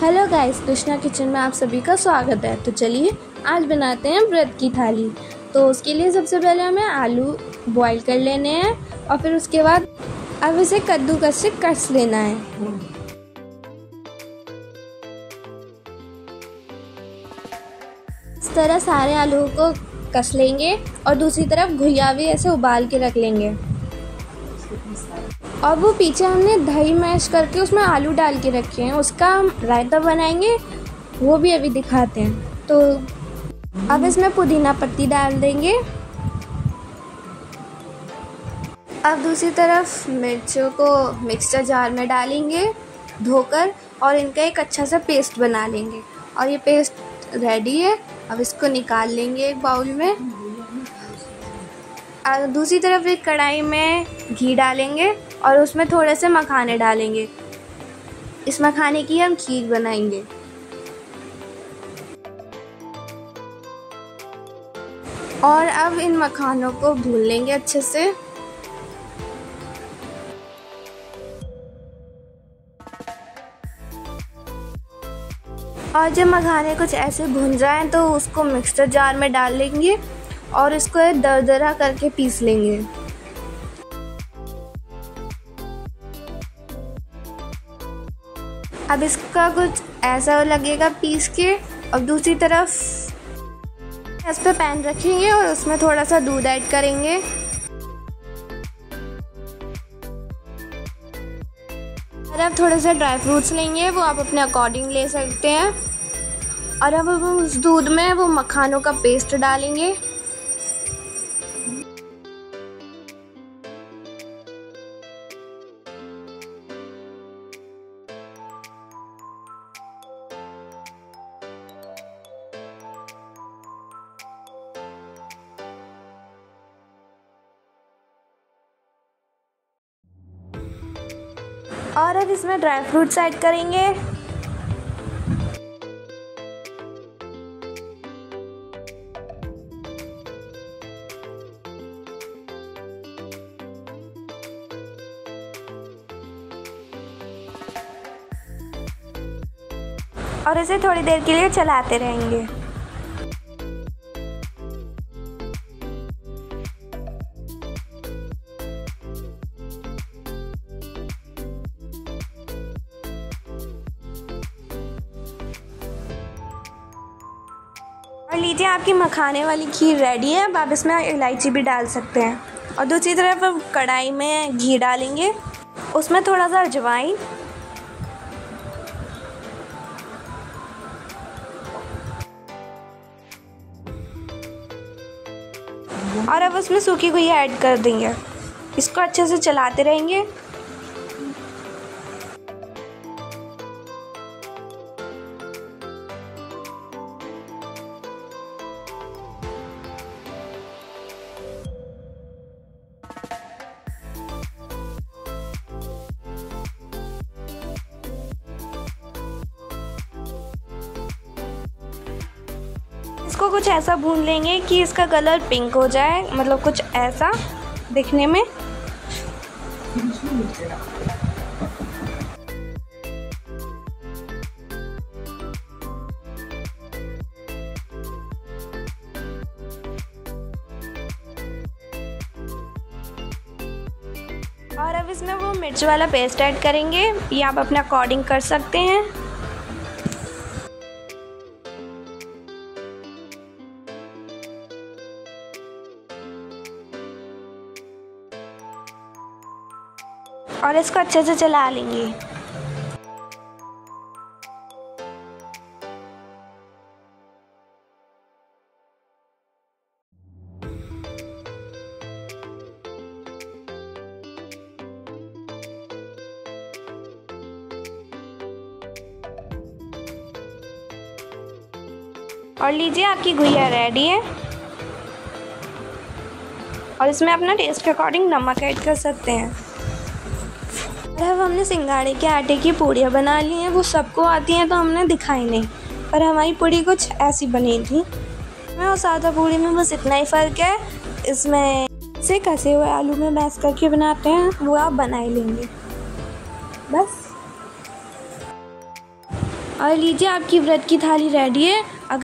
Hello guys, Krishna kitchen में आप सभी का स्वागत है। तो चलिए आज बनाते हैं व्रत की थाली। तो उसके लिए सबसे पहले हमें आलू बॉईल कर लेने हैं और फिर उसके बाद अब इसे कद्दूकस से कस लेना है। इस तरह सारे आलू को कस लेंगे और दूसरी तरफ घुइया भी ऐसे उबाल के रख लेंगे। और वो पीछे हमने दही मैश करके उसमें आलू डाल के रखे हैं, उसका हम रायता बनाएंगे, वो भी अभी दिखाते हैं। तो अब इसमें पुदीना पत्ती डाल देंगे। अब दूसरी तरफ मिर्चों को मिक्सर जार में डालेंगे धोकर और इनका एक अच्छा सा पेस्ट बना लेंगे। और ये पेस्ट रेडी है। अब इसको निकाल लेंगे एक बाउल में। दूसरी तरफ एक कढ़ाई में घी डालेंगे और उसमें थोड़े से मखाने डालेंगे। इस मखाने की हम खीर बनाएंगे। और अब इन मखानों को भून लेंगे अच्छे से। और जब मखाने कुछ ऐसे भुन जाएं तो उसको मिक्सर जार में डाल लेंगे और इसको दरदरा करके पीस लेंगे। अब इसका कुछ ऐसा लगेगा पीस के। अब दूसरी तरफ इस पे पैन रखेंगे और उसमें थोड़ा सा दूध ऐड करेंगे। और अब थोड़े से ड्राई फ्रूट्स लेंगे, वो आप अपने अकॉर्डिंग ले सकते हैं। और अब हम उस दूध में वो मखानों का पेस्ट डालेंगे। और अब इसमें ड्राई फ्रूट्स ऐड करेंगे। और इसे थोड़ी देर के लिए चलाते रहेंगे। और लीजिए, आपकी मखाने वाली खीर रेडी है। अब आप इसमें इलायची भी डाल सकते हैं। और दूसरी तरफ अब कढ़ाई में घी डालेंगे, उसमें थोड़ा सा अजवाइन और अब उसमें सूखी गुइया ऐड कर देंगे। इसको अच्छे से चलाते रहेंगे। इसको कुछ ऐसा भून लेंगे कि इसका कलर पिंक हो जाए, मतलब कुछ ऐसा दिखने में। और अब इसमें वो मिर्च वाला पेस्ट ऐड करेंगे, ये आप अपने अकॉर्डिंग कर सकते हैं। और इसको अच्छे से चला लेंगे। और लीजिए, आपकी गुइया रेडी है। और इसमें अपना टेस्ट के अकॉर्डिंग नमक ऐड कर सकते हैं। अब हमने सिंगाड़े के आटे की पूड़ियाँ बना ली हैं। वो सबको आती हैं तो हमने दिखाई नहीं, पर हमारी पूड़ी कुछ ऐसी बनी थी। मैं और सादा पूड़ी में बस इतना ही फ़र्क है, इसमें से कसे हुए आलू में मैश करके बनाते हैं, वो आप बना ही लेंगे बस। और लीजिए आपकी व्रत की थाली रेडी है।